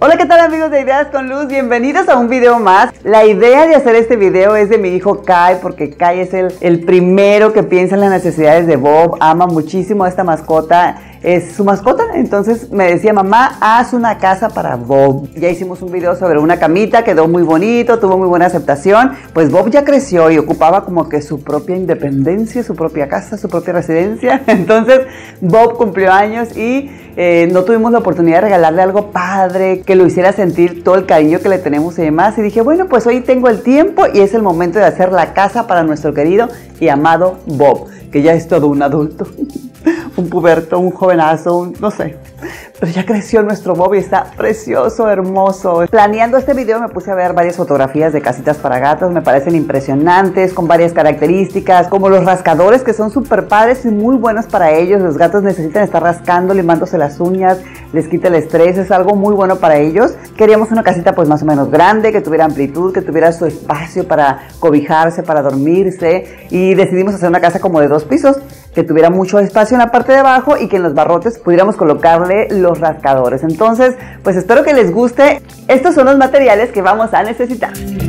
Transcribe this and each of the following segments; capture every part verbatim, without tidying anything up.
Hola, ¿qué tal amigos de Ideas con Luz? Bienvenidos a un video más. La idea de hacer este video es de mi hijo Kai, porque Kai es el, el primero que piensa en las necesidades de Bob. Ama muchísimo a esta mascota, es su mascota. Entonces me decía, mamá, haz una casa para Bob. Ya hicimos un video sobre una camita, quedó muy bonito, tuvo muy buena aceptación. Pues Bob ya creció y ocupaba como que su propia independencia, su propia casa, su propia residencia. Entonces Bob cumplió años y eh, no tuvimos la oportunidad de regalarle algo padre, que lo hiciera sentir todo el cariño que le tenemos y demás. Y dije, bueno, pues hoy tengo el tiempo y es el momento de hacer la casa para nuestro querido y amado Bob, que ya es todo un adulto, un puberto, un jovenazo, un, no sé. Pero ya creció nuestro Bob y está precioso, hermoso. Planeando este video me puse a ver varias fotografías de casitas para gatos. Me parecen impresionantes, con varias características, como los rascadores, que son súper padres y muy buenos para ellos. Los gatos necesitan estar rascando, limándose las uñas, les quita el estrés, es algo muy bueno para ellos. Queríamos una casita pues más o menos grande, que tuviera amplitud, que tuviera su espacio para cobijarse, para dormirse. Y decidimos hacer una casa como de dos pisos, que tuviera mucho espacio en la parte de abajo y que en los barrotes pudiéramos colocarle los rascadores. Entonces, pues espero que les guste. Estos son los materiales que vamos a necesitar.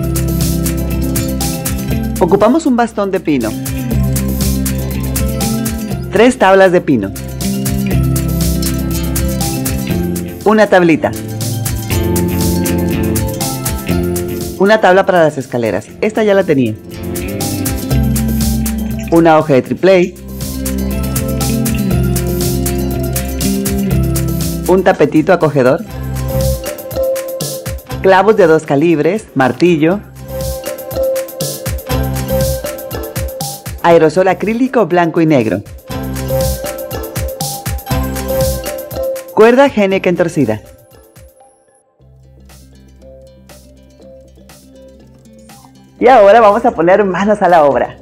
Ocupamos un bastón de pino, tres tablas de pino, una tablita, una tabla para las escaleras, esta ya la tenía, una hoja de triplay, un tapetito acogedor, clavos de dos calibres, martillo, aerosol acrílico blanco y negro, cuerda Henneken torcida. Y ahora vamos a poner manos a la obra.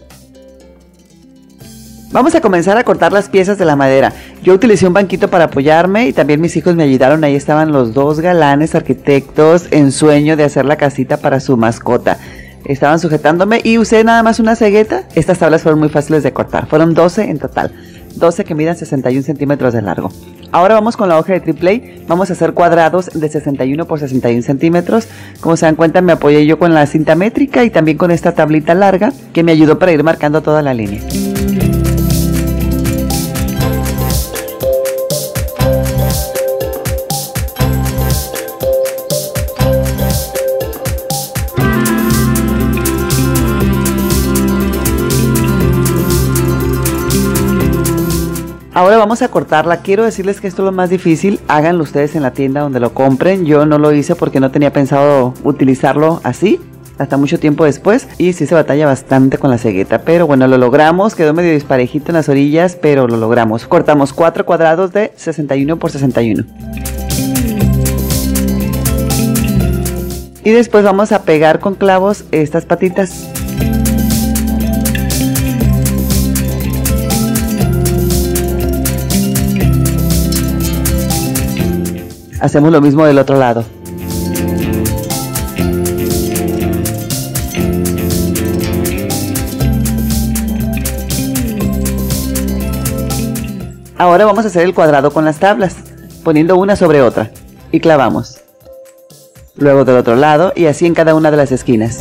Vamos a comenzar a cortar las piezas de la madera. Yo utilicé un banquito para apoyarme y también mis hijos me ayudaron. Ahí estaban los dos galanes arquitectos en sueño de hacer la casita para su mascota. Estaban sujetándome y usé nada más una cegueta. Estas tablas fueron muy fáciles de cortar. Fueron doce en total. doce que midan sesenta y un centímetros de largo. Ahora vamos con la hoja de triple A. Vamos a hacer cuadrados de sesenta y uno por sesenta y un centímetros. Como se dan cuenta, me apoyé yo con la cinta métrica y también con esta tablita larga que me ayudó para ir marcando toda la línea. Ahora vamos a cortarla. Quiero decirles que esto es lo más difícil. Háganlo ustedes en la tienda donde lo compren. Yo no lo hice porque no tenía pensado utilizarlo así hasta mucho tiempo después. Y sí se batalla bastante con la cegueta. Pero bueno, lo logramos. Quedó medio disparejito en las orillas, pero lo logramos. Cortamos cuatro cuadrados de sesenta y uno por sesenta y uno. Y después vamos a pegar con clavos estas patitas. Hacemos lo mismo del otro lado. Ahora vamos a hacer el cuadrado con las tablas, poniendo una sobre otra y clavamos. Luego del otro lado y así en cada una de las esquinas.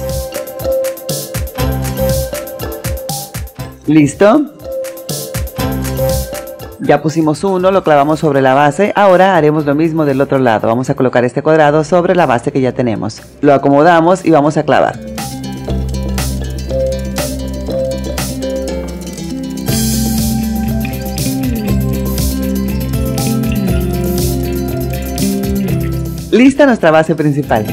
¿Listo? Ya pusimos uno, lo clavamos sobre la base. Ahora haremos lo mismo del otro lado. Vamos a colocar este cuadrado sobre la base que ya tenemos. Lo acomodamos y vamos a clavar. Lista nuestra base principal.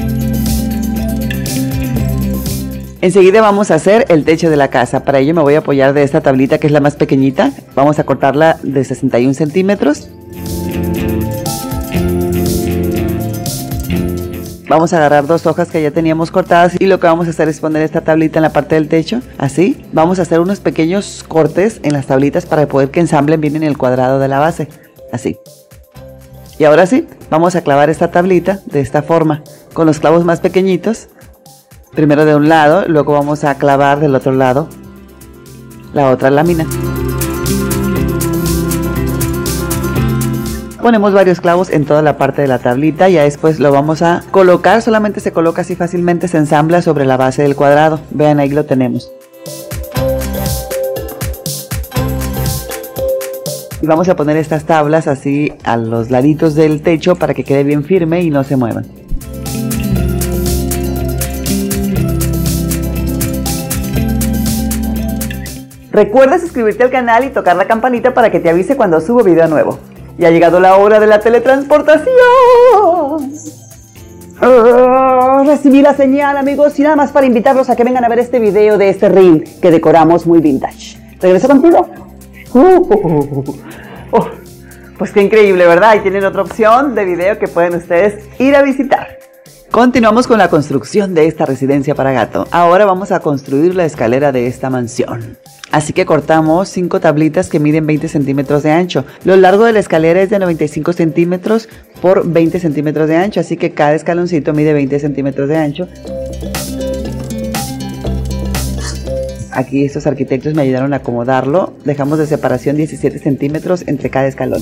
Enseguida vamos a hacer el techo de la casa. Para ello me voy a apoyar de esta tablita que es la más pequeñita. Vamos a cortarla de sesenta y un centímetros. Vamos a agarrar dos hojas que ya teníamos cortadas y lo que vamos a hacer es poner esta tablita en la parte del techo, así. Vamos a hacer unos pequeños cortes en las tablitas para poder que ensamblen bien en el cuadrado de la base, así. Y ahora sí, vamos a clavar esta tablita de esta forma, con los clavos más pequeñitos. Primero de un lado, luego vamos a clavar del otro lado la otra lámina. Ponemos varios clavos en toda la parte de la tablita y ya después lo vamos a colocar. Solamente se coloca así fácilmente, se ensambla sobre la base del cuadrado. Vean, ahí lo tenemos. Y vamos a poner estas tablas así a los laditos del techo para que quede bien firme y no se muevan. Recuerda suscribirte al canal y tocar la campanita para que te avise cuando subo video nuevo. Y ha llegado la hora de la teletransportación. Oh, recibí la señal, amigos, y nada más para invitarlos a que vengan a ver este video de este ring que decoramos muy vintage. ¿Regreso contigo? Uh, uh, uh, uh. Oh, pues qué increíble, ¿verdad? Ahí tienen otra opción de video que pueden ustedes ir a visitar. Continuamos con la construcción de esta residencia para gato. Ahora vamos a construir la escalera de esta mansión. Así que cortamos cinco tablitas que miden veinte centímetros de ancho. Lo largo de la escalera es de noventa y cinco centímetros por veinte centímetros de ancho, así que cada escaloncito mide veinte centímetros de ancho. Aquí estos arquitectos me ayudaron a acomodarlo. Dejamos de separación diecisiete centímetros entre cada escalón.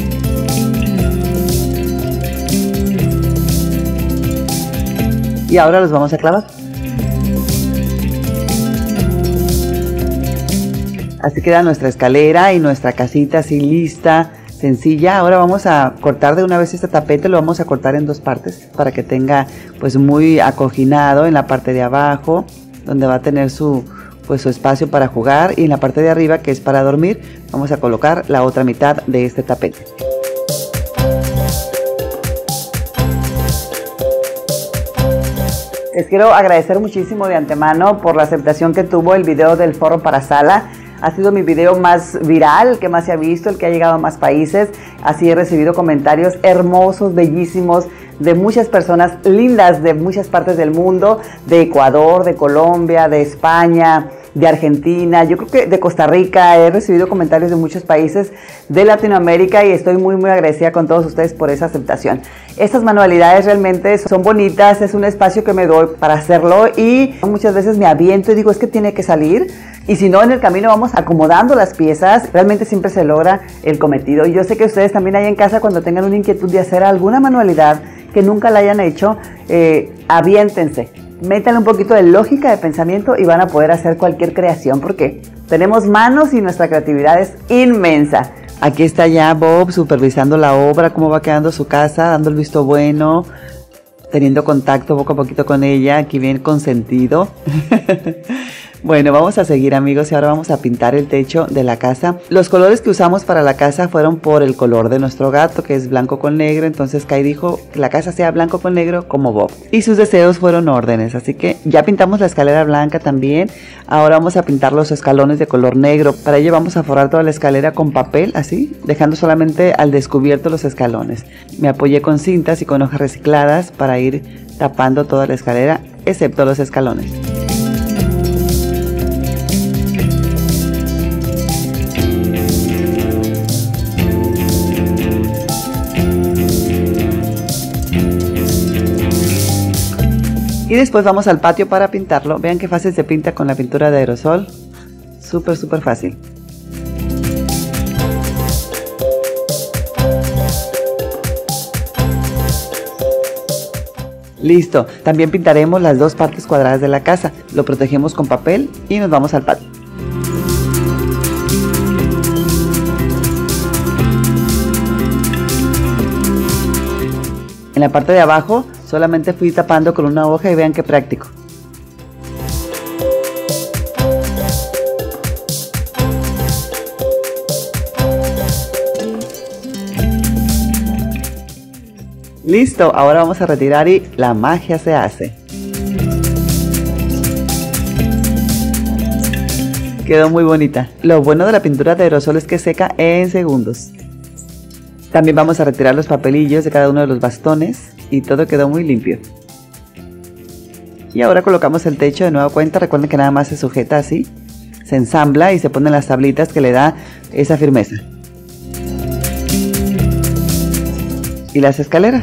Y ahora los vamos a clavar. Así queda nuestra escalera y nuestra casita así lista, sencilla. Ahora vamos a cortar de una vez este tapete, lo vamos a cortar en dos partes para que tenga pues muy acoginado en la parte de abajo, donde va a tener su, pues, su espacio para jugar, y en la parte de arriba, que es para dormir, vamos a colocar la otra mitad de este tapete. Les quiero agradecer muchísimo de antemano por la aceptación que tuvo el video del Foro para Sala. Ha sido mi video más viral, el que más se ha visto, el que ha llegado a más países. Así he recibido comentarios hermosos, bellísimos, de muchas personas lindas de muchas partes del mundo, de Ecuador, de Colombia, de España, de Argentina, yo creo que de Costa Rica. He recibido comentarios de muchos países de Latinoamérica y estoy muy muy agradecida con todos ustedes por esa aceptación. Estas manualidades realmente son bonitas, es un espacio que me doy para hacerlo y muchas veces me aviento y digo, es que tiene que salir. Y si no, en el camino vamos acomodando las piezas, realmente siempre se logra el cometido. Y yo sé que ustedes también ahí en casa, cuando tengan una inquietud de hacer alguna manualidad que nunca la hayan hecho, eh, aviéntense. Métanle un poquito de lógica de pensamiento y van a poder hacer cualquier creación, porque tenemos manos y nuestra creatividad es inmensa. Aquí está ya Bob supervisando la obra, cómo va quedando su casa, dando el visto bueno, teniendo contacto poco a poquito con ella, aquí bien consentido. Bueno, vamos a seguir, amigos, y ahora vamos a pintar el techo de la casa. Los colores que usamos para la casa fueron por el color de nuestro gato, que es blanco con negro. Entonces Kai dijo que la casa sea blanco con negro como Bob, y sus deseos fueron órdenes. Así que ya pintamos la escalera blanca también. Ahora vamos a pintar los escalones de color negro. Para ello vamos a forrar toda la escalera con papel, así, dejando solamente al descubierto los escalones. Me apoyé con cintas y con hojas recicladas para ir tapando toda la escalera, excepto los escalones. Y después vamos al patio para pintarlo. Vean qué fácil se pinta con la pintura de aerosol. Súper, súper fácil. Listo. También pintaremos las dos partes cuadradas de la casa. Lo protegemos con papel y nos vamos al patio. En la parte de abajo solamente fui tapando con una hoja y vean qué práctico. Listo, ahora vamos a retirar y la magia se hace. Quedó muy bonita. Lo bueno de la pintura de aerosol es que seca en segundos. También vamos a retirar los papelillos de cada uno de los bastones y todo quedó muy limpio. Y ahora colocamos el techo de nueva cuenta. Recuerden que nada más se sujeta así, se ensambla y se ponen las tablitas que le da esa firmeza. Y las escaleras.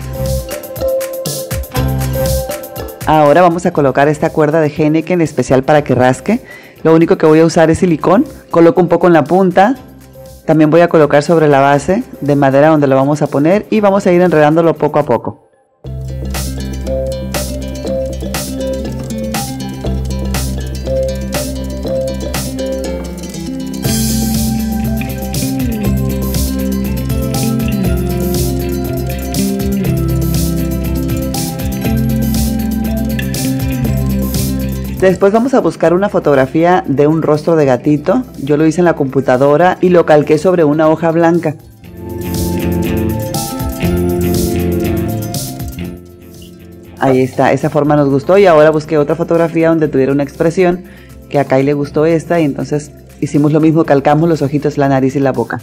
Ahora vamos a colocar esta cuerda de Heineken especial para que rasque. Lo único que voy a usar es silicón. Coloco un poco en la punta También voy a colocar sobre la base de madera donde lo vamos a poner y vamos a ir enredándolo poco a poco. Después vamos a buscar una fotografía de un rostro de gatito. Yo lo hice en la computadora y lo calqué sobre una hoja blanca. Ahí está, esa forma nos gustó y ahora busqué otra fotografía donde tuviera una expresión que a Kai le gustó esta y entonces hicimos lo mismo, calcamos los ojitos, la nariz y la boca.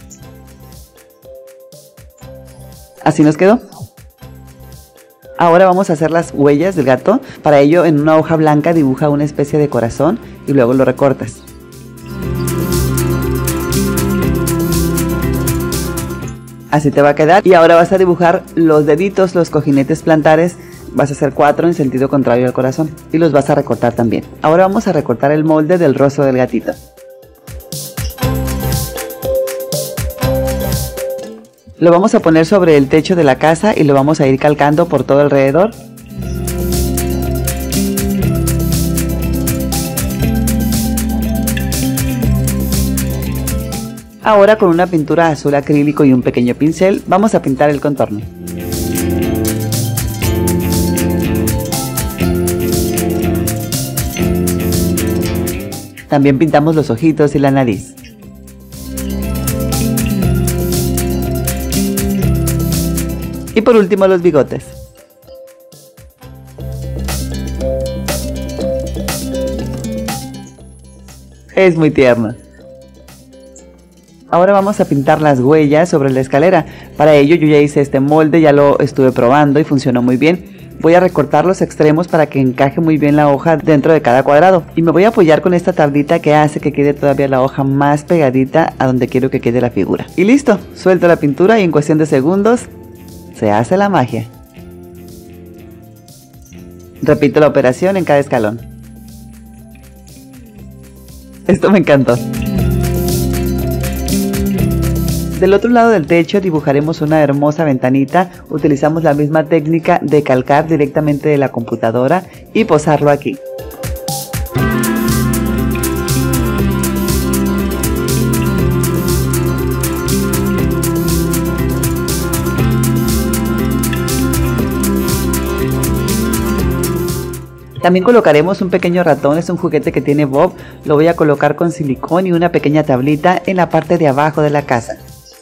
Así nos quedó. Ahora vamos a hacer las huellas del gato. Para ello, en una hoja blanca dibuja una especie de corazón y luego lo recortas. Así te va a quedar. Y ahora vas a dibujar los deditos, los cojinetes plantares. Vas a hacer cuatro en sentido contrario al corazón y los vas a recortar también. Ahora vamos a recortar el molde del rostro del gatito. Lo vamos a poner sobre el techo de la casa y lo vamos a ir calcando por todo alrededor. Ahora con una pintura azul acrílico y un pequeño pincel vamos a pintar el contorno. También pintamos los ojitos y la nariz. Y por último los bigotes. Es muy tierno. Ahora vamos a pintar las huellas sobre la escalera. Para ello yo ya hice este molde, ya lo estuve probando y funcionó muy bien. Voy a recortar los extremos para que encaje muy bien la hoja dentro de cada cuadrado. Y me voy a apoyar con esta tablita que hace que quede todavía la hoja más pegadita a donde quiero que quede la figura. Y listo, suelto la pintura y en cuestión de segundos se hace la magia. Repito la operación en cada escalón. Esto me encantó. Del otro lado del techo dibujaremos una hermosa ventanita. Utilizamos la misma técnica de calcar directamente de la computadora y posarlo aquí. También colocaremos un pequeño ratón, es un juguete que tiene Bob. Lo voy a colocar con silicón y una pequeña tablita en la parte de abajo de la casa.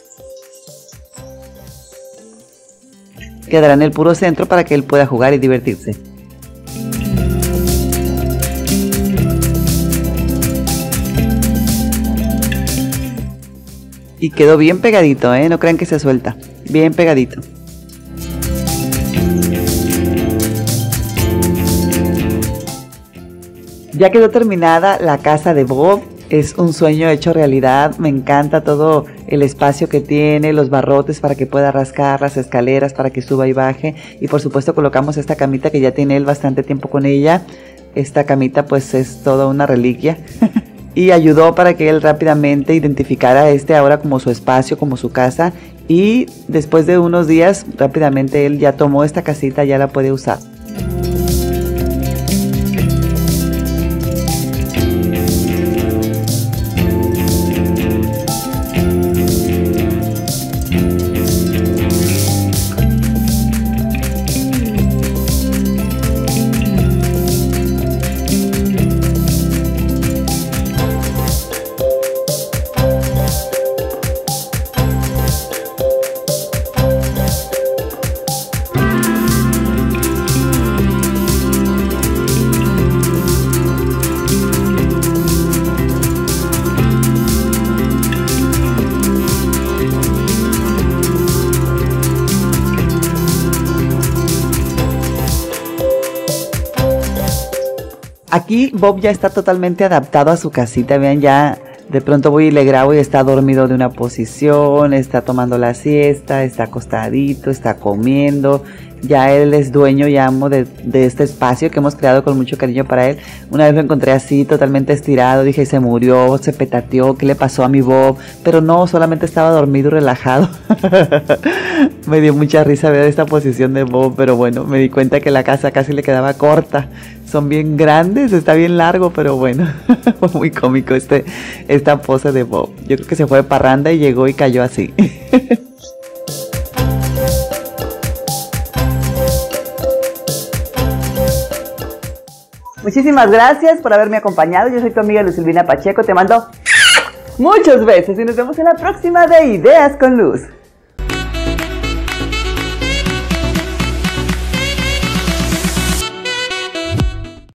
Quedará en el puro centro para que él pueda jugar y divertirse. Y quedó bien pegadito, ¿eh? No crean que se suelta. Bien pegadito. Ya quedó terminada la casa de Bob. Es un sueño hecho realidad. Me encanta todo el espacio que tiene, los barrotes para que pueda rascar, las escaleras para que suba y baje. Y por supuesto colocamos esta camita que ya tiene él bastante tiempo con ella. Esta camita pues es toda una reliquia. Y ayudó para que él rápidamente identificara este ahora como su espacio, como su casa. Y después de unos días rápidamente él ya tomó esta casita, ya la puede usar. Aquí Bob ya está totalmente adaptado a su casita, vean, ya De pronto voy y le grabo y está dormido de una posición, está tomando la siesta, está acostadito, está comiendo. Ya él es dueño y amo de, de este espacio que hemos creado con mucho cariño para él. Una vez lo encontré así, totalmente estirado. Dije, se murió, se petateó, ¿qué le pasó a mi Bob? Pero no, solamente estaba dormido y relajado. Me dio mucha risa ver esta posición de Bob, pero bueno, me di cuenta que la casa casi le quedaba corta. Son bien grandes, está bien largo, pero bueno, fue muy cómico este, esta pose de Bob. Yo creo que se fue de parranda y llegó y cayó así. Muchísimas gracias por haberme acompañado. Yo soy tu amiga Luz Silvina Pacheco. Te mando muchos besos y nos vemos en la próxima de Ideas con Luz.